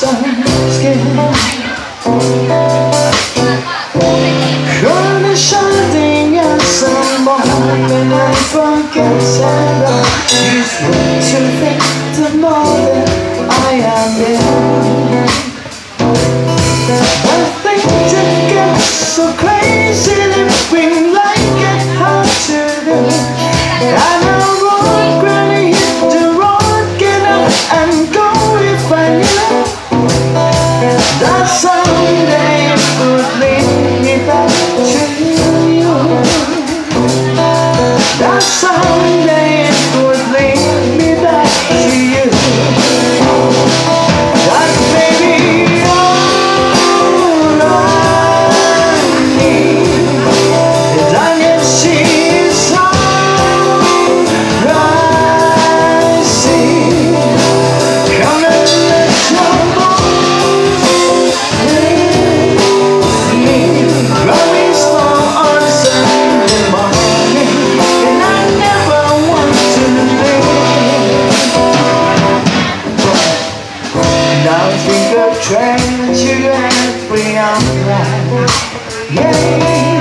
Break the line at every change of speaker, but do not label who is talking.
sun skin. Sun is shining as some morning I forget that I used to think the more that I am in. I think it gets so crazy that we like it hard to do. And I won't really hit the road, get up and go if I knew that someday it would lead me back to you. That someday it would lead me back to you. That baby all I need is I can see sun rising. Come and let your bones leave me. Running slow on Sunday morning, and I never want to leave. Now think of trains you left beyond right. Yeah.